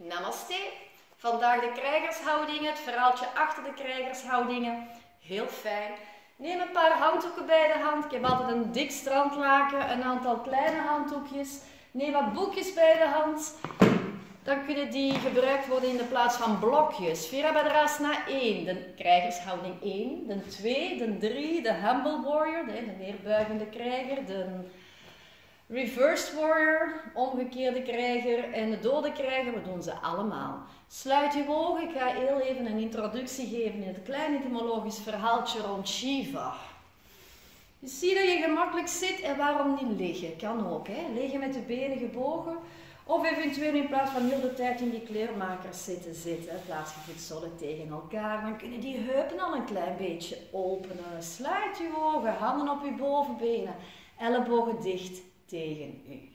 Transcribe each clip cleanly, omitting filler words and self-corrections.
Namaste. Vandaag de krijgershoudingen, het verhaaltje achter de krijgershoudingen. Heel fijn. Neem een paar handdoeken bij de hand. Ik heb altijd een dik strandlaken, een aantal kleine handdoekjes. Neem wat boekjes bij de hand. Dan kunnen die gebruikt worden in de plaats van blokjes. Virabhadrasana 1, de krijgershouding 1. De 2, de 3, de humble warrior, de neerbuigende krijger. De reversed warrior, omgekeerde krijger. En de dode krijger, we doen ze allemaal. Sluit je ogen, ik ga heel even een introductie geven in het klein etymologisch verhaaltje rond Shiva. Je ziet dat je gemakkelijk zit en waarom niet liggen? Kan ook, hè? Liggen met de benen gebogen. Of eventueel in plaats van heel de tijd in die kleermakers zitten. Plaats je voetzolen tegen elkaar. Dan kunnen die heupen al een klein beetje openen. Sluit je ogen, handen op je bovenbenen. Ellebogen dicht tegen u.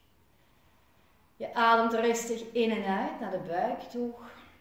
Je ademt rustig in en uit naar de buik toe.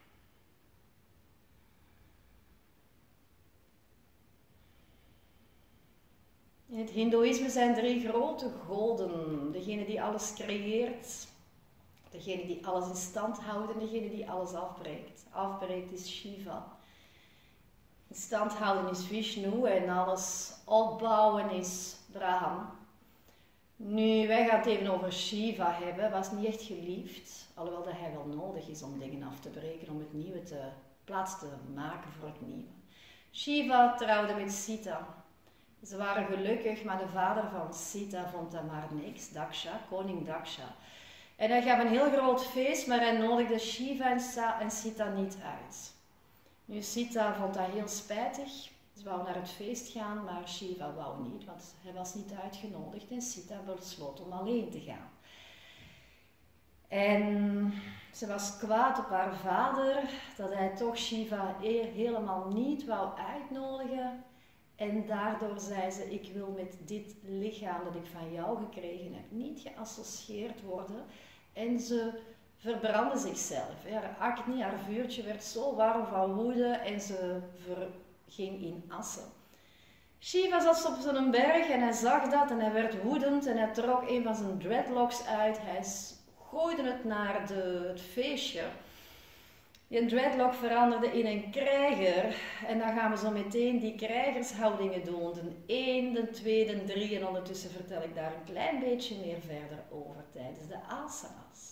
In het Hindoeïsme zijn 3 grote goden. Degene die alles creëert. Degene die alles in stand houdt en degene die alles afbreekt. Afbreekt is Shiva. In stand houden is Vishnu en alles opbouwen is Brahma. Nu, wij gaan het even over Shiva hebben. Was niet echt geliefd. Alhoewel dat hij wel nodig is om dingen af te breken, om het nieuwe plaats te maken voor het nieuwe. Shiva trouwde met Sita. Ze waren gelukkig, maar de vader van Sita vond dat maar niks. Daksha, koning Daksha. En hij gaf een heel groot feest, maar hij nodigde Shiva en Sita niet uit. Nu, Sita vond dat heel spijtig. Ze wou naar het feest gaan, maar Shiva wou niet, want hij was niet uitgenodigd. En Sita besloot om alleen te gaan. En ze was kwaad op haar vader, dat hij toch Shiva helemaal niet wou uitnodigen. En daardoor zei ze, ik wil met dit lichaam dat ik van jou gekregen heb niet geassocieerd worden. En ze verbrandde zichzelf. Haar acne, haar vuurtje werd zo warm van woede en ze ging in assen. Shiva zat op zo'n berg en hij zag dat en hij werd woedend en hij trok een van zijn dreadlocks uit. Hij gooide het naar het feestje. Die dreadlock veranderde in een krijger en dan gaan we zo meteen die krijgershoudingen doen. De 1, de 2, de 3 en ondertussen vertel ik daar een klein beetje meer verder over tijdens de asanas.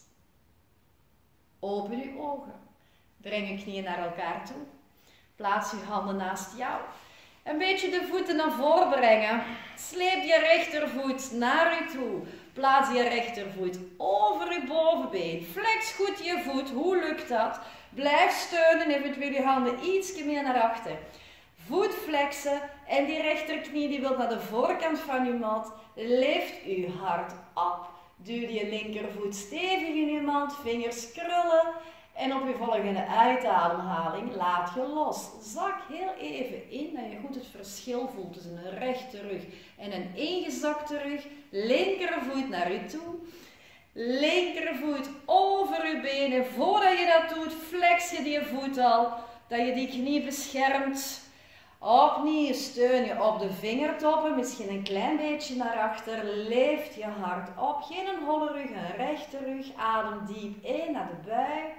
Open uw ogen, breng uw knieën naar elkaar toe, plaats uw handen naast jou. Een beetje de voeten naar voren brengen, sleep je rechtervoet naar u toe. Plaats je rechtervoet over uw bovenbeen, flex goed je voet, hoe lukt dat? Blijf steunen, eventueel je handen iets meer naar achter. Voet flexen en die rechterknie die wil naar de voorkant van uw mat. Lift uw hart op. Duw je linkervoet stevig in uw mat, vingers krullen. En op je volgende uitademhaling laat je los. Zak heel even in, dat je goed het verschil voelt tussen een rechte rug en een ingezakte rug. Linkervoet naar u toe. Linkervoet over uw benen. Voordat je dat doet, flex je die voet al, dat je die knie beschermt. Opnieuw steun je op de vingertoppen, misschien een klein beetje naar achter. Lift je hart op, geen holle rug, een rechte rug. Adem diep in naar de buik.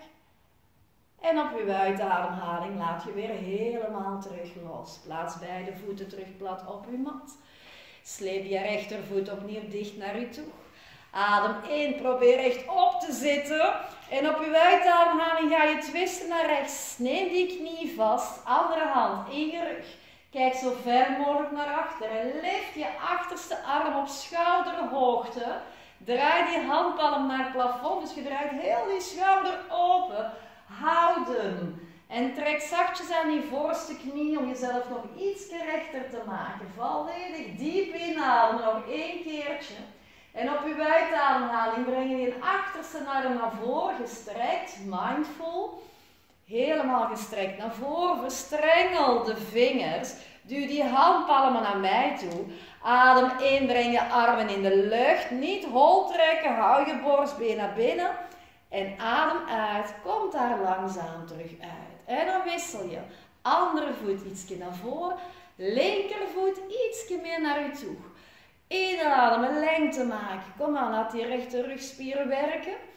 En op uw uitademhaling laat je weer helemaal terug los. Plaats beide voeten terug plat op uw mat. Sleep je rechtervoet opnieuw dicht naar u toe. Adem in, probeer rechtop te zitten. En op uw uitademhaling ga je twisten naar rechts. Neem die knie vast, andere hand in je rug. Kijk zo ver mogelijk naar achter en lift je achterste arm op schouderhoogte. Draai die handpalm naar het plafond, dus je draait heel die schouder open. Houden. En trek zachtjes aan die voorste knie om jezelf nog iets rechter te maken. Volledig diep inademen, nog 1 keertje. En op uw uitademhaling breng je die achterste arm naar voren, gestrekt, mindful. Helemaal gestrekt naar voren, verstrengel de vingers. Duw die handpalmen naar mij toe. Adem in, breng je armen in de lucht. Niet hol trekken, hou je borstbeen naar binnen. En adem uit, kom daar langzaam terug uit. En dan wissel je. Andere voet ietsje naar voren. Linkervoet ietsje meer naar u toe. Inademen, lengte maken. Kom aan, laat die rechter rugspieren werken.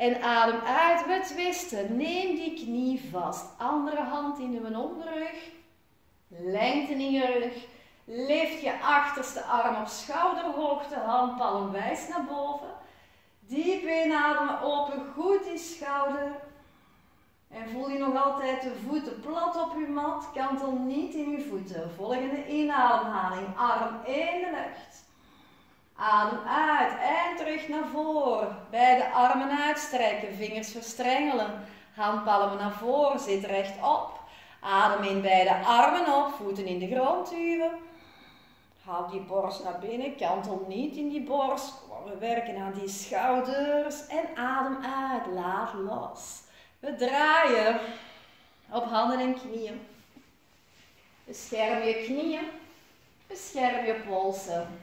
En adem uit, we twisten. Neem die knie vast. Andere hand in uw onderrug. Lengte in je rug. Lift je achterste arm op schouderhoogte. Handpalm wijst naar boven. Diep inademen, open goed die schouder. En voel je nog altijd de voeten plat op uw mat. Kantel niet in uw voeten. Volgende inademhaling. Arm in de lucht. Adem uit en terug naar voren. Beide armen uitstrekken, vingers verstrengelen. Handpalmen naar voren, zit rechtop. Adem in beide armen op, voeten in de grond duwen. Houd die borst naar binnen, kantel niet in die borst. We werken aan die schouders en adem uit, laat los. We draaien op handen en knieën. Bescherm je knieën, bescherm je polsen.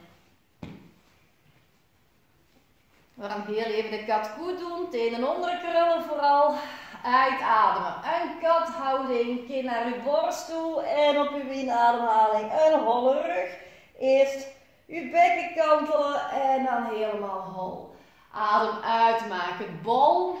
We gaan heel even de kat goed doen, tenen onderkrullen vooral. Uitademen, een kathouding, kin naar uw borst toe en op uw inademhaling een holle rug. Eerst uw bekken kantelen en dan helemaal hol. Adem uit, maak het bol.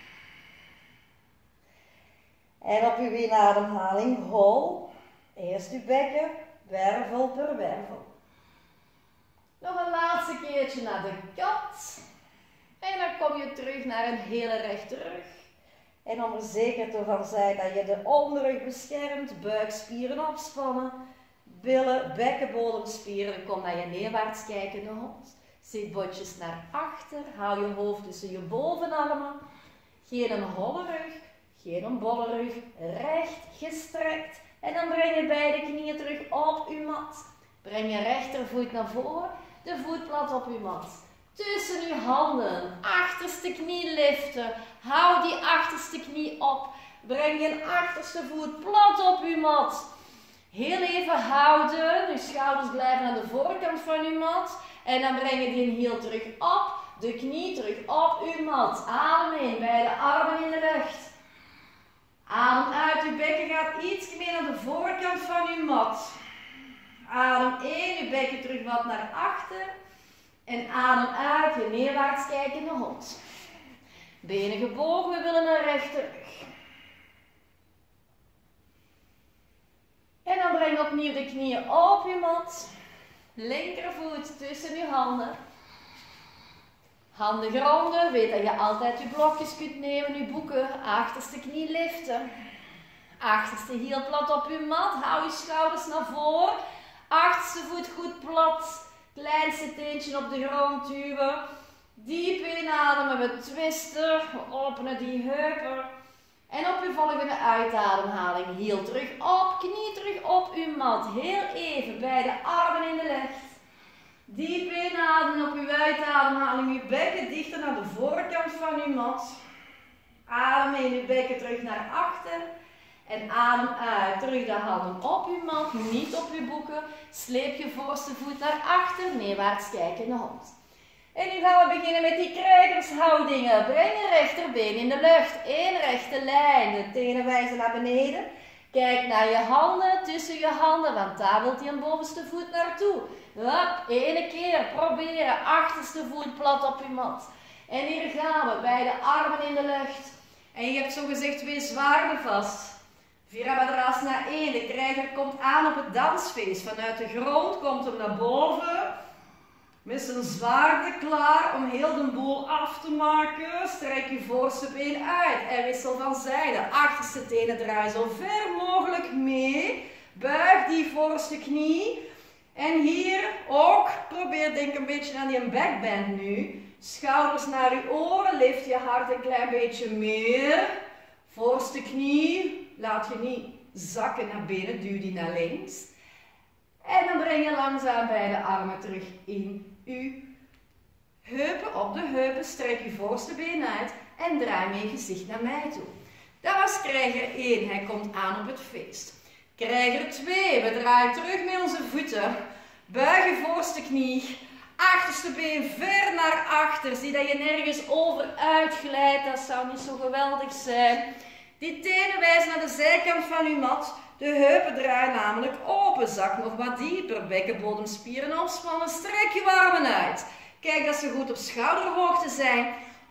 En op uw inademhaling hol. Eerst uw bekken, wervel per wervel. Nog een laatste keertje naar de kat. En dan kom je terug naar een hele rechte rug. En om er zeker te van zijn dat je de onderrug beschermt, buikspieren opspannen, billen, bekkenbodemspieren, dan kom naar je neerwaarts kijkende hond. Zit botjes naar achter, hou je hoofd tussen je bovenarmen. Geen een holle rug, geen een bolle rug, recht gestrekt. En dan breng je beide knieën terug op uw mat. Breng je rechtervoet naar voren, de voet plat op uw mat. Tussen uw handen, achterste knie liften. Hou die achterste knie op. Breng je achterste voet plat op uw mat. Heel even houden. Uw schouders blijven aan de voorkant van uw mat. En dan breng je die hiel terug op. De knie terug op uw mat. Adem in, beide armen in de lucht. Adem uit, uw bekken gaat iets meer naar de voorkant van uw mat. Adem in, uw bekken terug wat naar achter. En adem uit, je neerwaarts kijkende hond. Benen gebogen, we willen een rechte rug. En dan breng opnieuw de knieën op je mat. Linkervoet tussen je handen. Handen gronden, weet dat je altijd je blokjes kunt nemen, je boeken. Achterste knie liften. Achterste hiel plat op je mat, hou je schouders naar voren. Achterste voet goed plat. Kleinste teentje op de grond duwen. Diep inademen, we twisten. We openen die heupen. En op uw volgende uitademhaling, hiel terug op, knie terug op uw mat. Heel even, beide armen in de lucht. Diep inademen op uw uitademhaling, uw bekken dichter naar de voorkant van uw mat. Adem in, uw bekken terug naar achter. En adem uit, terug de handen op uw mat, niet op uw boeken. Sleep je voorste voet naar achter, neerwaarts kijkende hond. En nu gaan we beginnen met die krijgershoudingen. Breng je rechterbeen in de lucht, één rechte lijn, de tenen wijzen naar beneden. Kijk naar je handen, tussen je handen, want daar wilt je een bovenste voet naartoe. Hup, ene keer, proberen, achterste voet plat op je mat. En hier gaan we, beide armen in de lucht. En je hebt zo gezegd 2 zwaarden vast. Virabhadrasana 1, de krijger komt aan op het dansfeest. Vanuit de grond komt hem naar boven. Met zijn zwaarden klaar om heel de boel af te maken. Strek je voorste been uit en wissel van zijde. Achterste tenen draai zo ver mogelijk mee. Buig die voorste knie. En hier ook, probeer denk een beetje aan die backbend nu. Schouders naar uw oren, lift je hart een klein beetje meer. Voorste knie, laat je niet zakken naar binnen, duw die naar links. En dan breng je langzaam beide armen terug in uw heupen, op de heupen, strek je voorste been uit en draai met je gezicht naar mij toe. Dat was krijger 1, hij komt aan op het feest. Krijger 2, we draaien terug met onze voeten, buig je voorste knie, achterste been ver naar achter, zie dat je nergens over uitglijdt, dat zou niet zo geweldig zijn. Die tenen wijzen naar de zijkant van uw mat. De heupen draaien namelijk open. Zak nog wat dieper. Bekkenbodemspieren opspannen. Strek je armen uit. Kijk dat ze goed op schouderhoogte zijn.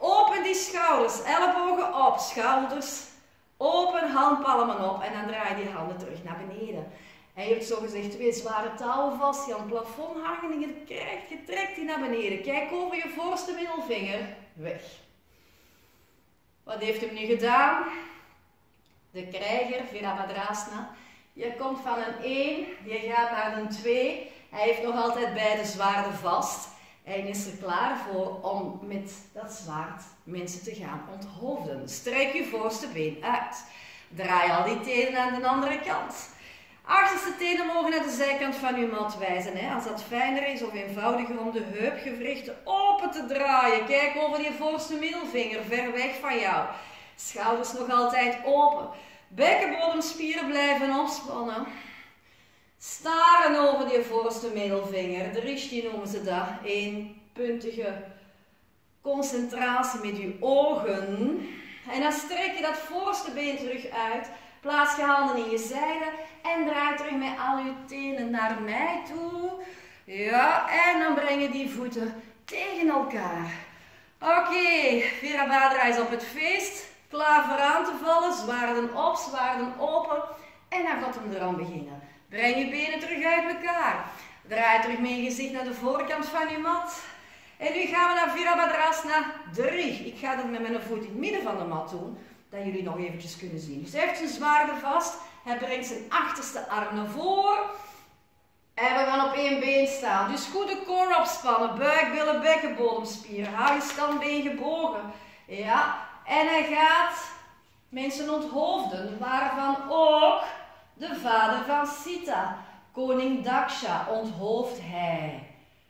Open die schouders, ellebogen op, schouders open, handpalmen op. En dan draai je die handen terug naar beneden. En je hebt zogezegd 2 zware touwen vast die aan het plafond hangen. En je trekt die naar beneden. Kijk over je voorste middelvinger. Weg. Wat heeft hem nu gedaan? De krijger, Virabhadrasana. Je komt van een 1, je gaat naar een 2. Hij heeft nog altijd beide zwaarden vast. En is er klaar voor om met dat zwaard mensen te gaan onthoofden. Strek je voorste been uit. Draai al die tenen aan de andere kant. Achterste tenen mogen naar de zijkant van uw mat wijzen. Hè. Als dat fijner is of eenvoudiger om de heupgewrichten open te draaien. Kijk over je voorste middelvinger, ver weg van jou. Schouders nog altijd open. Bekkenbodemspieren blijven ontspannen. Staren over je voorste middelvinger. Drishti noemen ze dat. Eenpuntige concentratie met je ogen. En dan strek je dat voorste been terug uit. Plaats je handen in je zijden. En draai terug met al je tenen naar mij toe. Ja, en dan breng je die voeten tegen elkaar. Oké, Virabhadra is op het feest. Klaar voor aan te vallen. Zwaarden op, zwaarden open. En dan gaat hem eraan beginnen. Breng je benen terug uit elkaar. Draai terug met je gezicht naar de voorkant van je mat. En nu gaan we naar Virabhadrasana 3. Ik ga dat met mijn voet in het midden van de mat doen. Dat jullie nog eventjes kunnen zien. Dus hij heeft zijn zwaarden vast. Hij brengt zijn achterste arm naar voren. En we gaan op 1 been staan. Dus goed de core opspannen. Buik, billen, bekkenbodemspieren. Hou je standbeen gebogen. Ja. En hij gaat mensen onthoofden. Waarvan ook de vader van Sita, koning Daksha, onthoofd hij.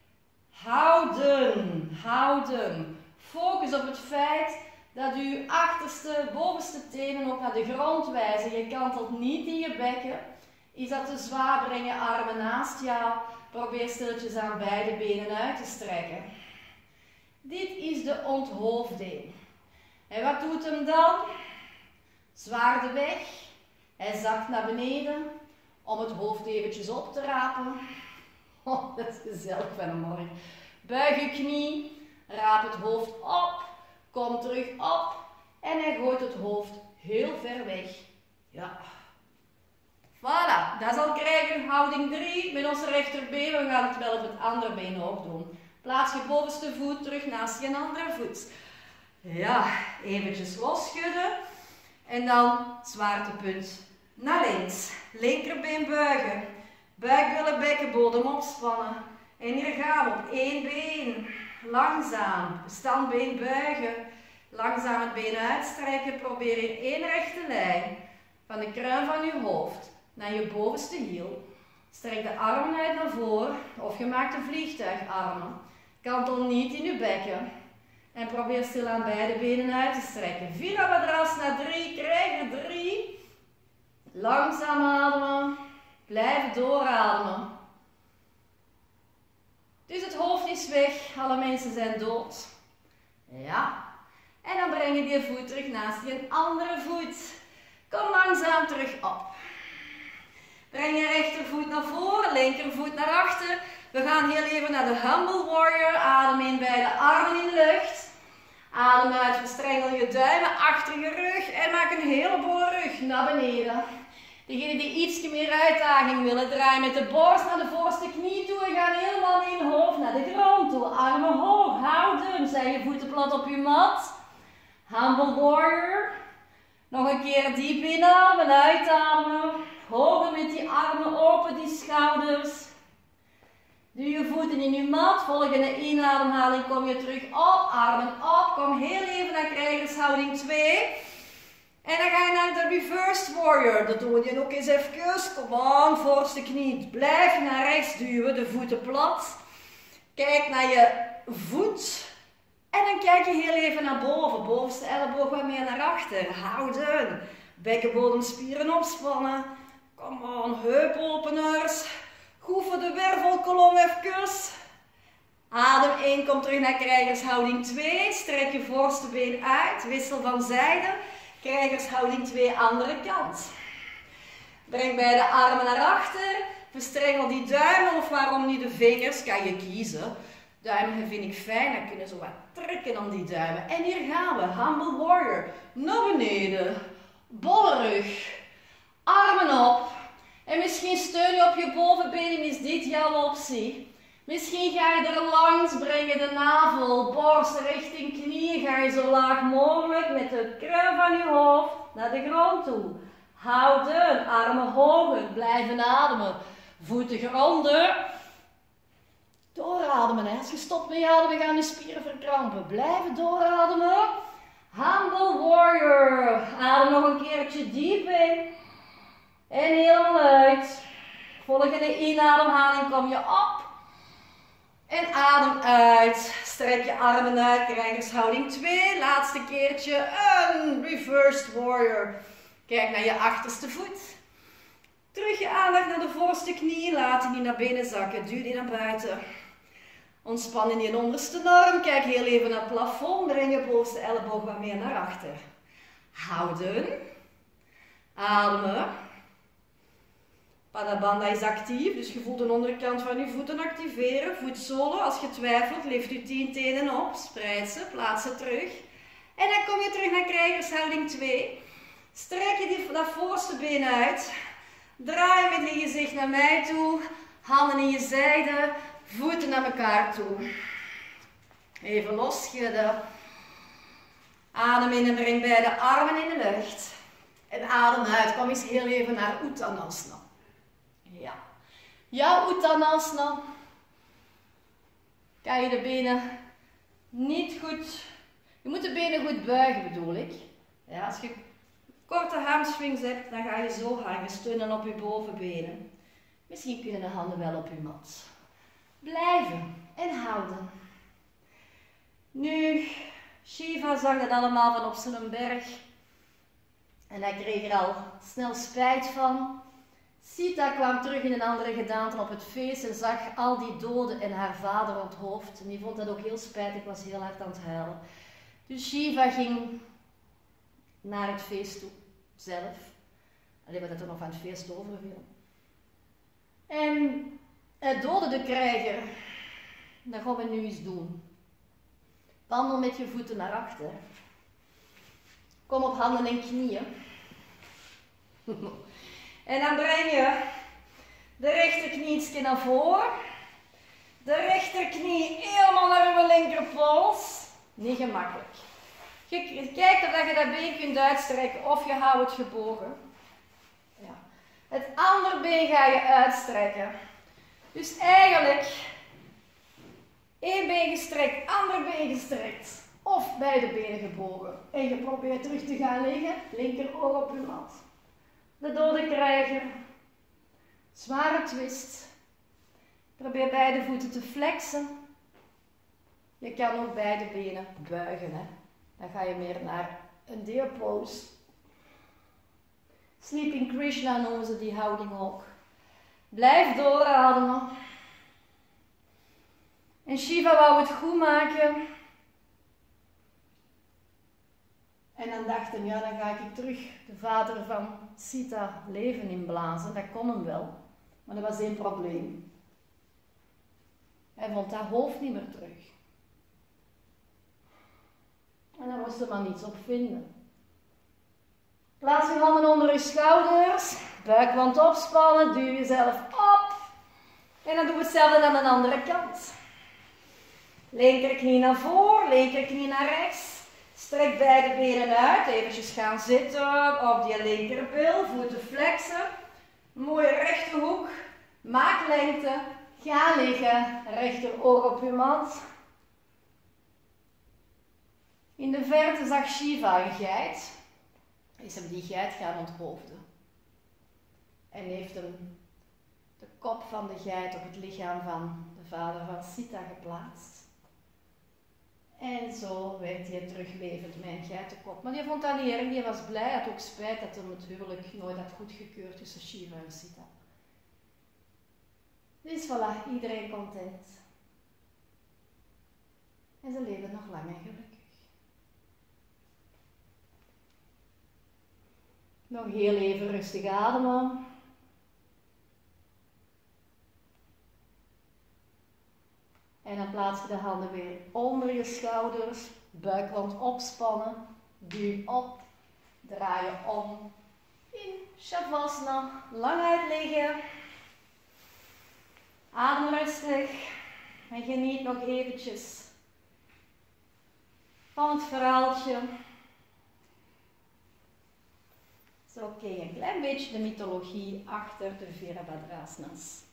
Houden, houden. Focus op het feit dat uw achterste, bovenste tenen ook naar de grond wijzen. Je kantelt niet in je bekken. Is dat te zwaar, breng je armen naast jou. Probeer stilletjes aan beide benen uit te strekken. Dit is de onthoofding. En wat doet hem dan? Zwaarden weg. Hij zakt naar beneden om het hoofd eventjes op te rapen. Oh, dat is gezellig van een morgen. Buig je knie, raap het hoofd op, kom terug op en hij gooit het hoofd heel ver weg. Ja. Voilà, dat is al krijgerhouding 3 met onze rechterbeen. We gaan het wel op het andere been ook doen. Plaats je bovenste voet terug naast je andere voet. Ja, eventjes losschudden en dan zwaartepunt naar links. Linkerbeen buigen. Buik, billen, bekkenbodem opspannen. En hier gaan we op 1 been. Langzaam. Standbeen buigen. Langzaam het been uitstrekken. Probeer in 1 rechte lijn. Van de kruin van je hoofd naar je bovenste hiel. Strek de armen uit naar voren. Of je maakt een vliegtuigarmen. Kantel niet in je bekken. En probeer stilaan beide benen uit te strekken. Virabhadrasana 3. Krijger 3. Langzaam ademen. Blijf doorademen. Dus het hoofd is weg. Alle mensen zijn dood. Ja. En dan breng je die voet terug naast je andere voet. Kom langzaam terug op. Breng je rechtervoet naar voren, linkervoet naar achter. We gaan heel even naar de Humble Warrior. Adem in, beide armen in de lucht. Adem uit, verstrengel je duimen achter je rug. En maak een hele bolle rug naar beneden. Degenen die iets meer uitdaging willen, draaien met de borst naar de voorste knie toe en gaan helemaal met je hoofd naar de grond toe. Armen hoog, houden. Zijn je voeten plat op je mat. Humble Warrior. Nog een keer diep inademen, uitademen. Hoger met die armen open, die schouders. Doe je voeten in je mat. Volgende inademhaling kom je terug op. Armen op. Kom heel even naar krijgershouding 2. En dan ga je naar de Reversed Warrior. Dat doen we dan ook eens even. Kom aan, voorste knie. Blijf naar rechts duwen, de voeten plat. Kijk naar je voet. En dan kijk je heel even naar boven. Bovenste elleboog wat meer naar achter. Houden. Bekkenbodemspieren opspannen. Kom aan, heupopeners. Goed voor de wervelkolom even. Adem in, kom terug naar krijgershouding 2. Strek je voorste been uit. Wissel van zijde. Krijgershouding 2, andere kant. Breng beide armen naar achter. Verstrengel die duimen of waarom niet de vingers, kan je kiezen. Duimen vind ik fijn, dan kunnen ze wat trekken aan die duimen. En hier gaan we, Humble Warrior. Naar beneden, bolle rug, armen op. En misschien steun je op je bovenbenen, is dit jouw optie. Misschien ga je er langs brengen, de navel, borst richting knieën. Ga je zo laag mogelijk met de kruin van je hoofd naar de grond toe. Houden, armen hoger, blijven ademen. Voeten gronden. Doorademen. Hè. Als je stopt met ademen, gaan je spieren verkrampen. Blijven doorademen. Humble Warrior. Adem nog een keertje diep in. En helemaal uit. Volgende inademhaling kom je op. En adem uit. Strek je armen uit. Krijgershouding 2. Laatste keertje. Een reversed warrior. Kijk naar je achterste voet. Terug je aandacht naar de voorste knie. Laat die naar binnen zakken. Duw die naar buiten. Ontspan in je onderste arm. Kijk heel even naar het plafond. Breng je bovenste elleboog wat meer naar achter. Houden. Ademen. Padabandha is actief, dus je voelt de onderkant van je voeten activeren. Voetzolen, als je twijfelt, lift je 10 tenen op, spreid ze, plaats ze terug. En dan kom je terug naar krijgershouding 2. Strek je dat voorste been uit. Draai met je gezicht naar mij toe. Handen in je zijde, voeten naar elkaar toe. Even losschudden. Adem in en breng beide armen in de lucht. En adem uit, kom eens heel even naar Uttanasana. Ja. Jouw Uttanasana. Kan je de benen niet goed... Je moet de benen goed buigen, bedoel ik. Ja, als je korte hamstrings hebt, dan ga je zo hangen, steunen op je bovenbenen. Misschien kunnen de handen wel op je mat. Blijven en houden. Nu, Shiva zag dat allemaal van op zijn berg. En hij kreeg er al snel spijt van. Sita kwam terug in een andere gedaante op het feest en zag al die doden en haar vader op het hoofd. En die vond dat ook heel spijtig, was heel hard aan het huilen. Dus Shiva ging naar het feest toe, zelf. Alleen wat er nog van het feest overviel. En hij doodde de krijger. Dat gaan we nu eens doen. Wandel met je voeten naar achter. Kom op handen en knieën. En dan breng je de rechterknie ietsje naar voren. De rechterknie helemaal naar uw linkerpols. Niet gemakkelijk. Je kijkt of je dat been kunt uitstrekken of je houdt het gebogen. Ja. Het andere been ga je uitstrekken. Dus eigenlijk één been gestrekt, ander been gestrekt. Of beide benen gebogen. En je probeert terug te gaan liggen. Linker oog op je mat. De dode krijger. Zware twist. Probeer beide voeten te flexen. Je kan ook beide benen buigen. Hè? Dan ga je meer naar een deer pose. Sleeping Krishna noemen ze die houding ook. Blijf doorademen. En Shiva wou het goed maken. En dan dachten, ja, dan ga ik terug de vader van Sita leven inblazen. Dat kon hem wel, maar dat was één probleem. Hij vond dat hoofd niet meer terug. En daar moest er maar niets op vinden. Plaats je handen onder je schouders, buikwand opspannen, duw jezelf op. En dan doen we hetzelfde aan de andere kant. Linkerknie naar voren, linkerknie naar rechts. Strek beide benen uit, eventjes gaan zitten op die linkerbil, voeten flexen. Mooie rechte hoek, maak lengte, ga liggen, rechter oog op je mat. In de verte zag Shiva een geit, is hem die geit gaan onthoofden. En heeft hem de kop van de geit op het lichaam van de vader van Sita geplaatst. En zo werd hij teruglevend met een geitenkop. Maar die vond dat niet erg, die was blij, had ook spijt dat hem het huwelijk nooit had goedgekeurd tussen Shiva en Sita. Dus voilà, iedereen content. En ze leven nog lang en gelukkig. Nog heel even rustig ademen. En dan plaats je de handen weer onder je schouders. Buikwand opspannen. Duw op. Draai je om. In Shavasana. Lang uit liggen. Adem rustig. En geniet nog eventjes van het verhaaltje. Zo ken je een klein beetje de mythologie achter de Virabhadrasana's.